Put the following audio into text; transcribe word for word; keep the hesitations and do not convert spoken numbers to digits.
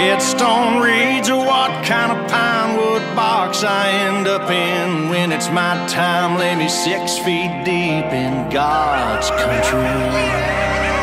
headstone reads or what kind of pine wood box I end up in. When it's my time, lay me six feet deep in God's country.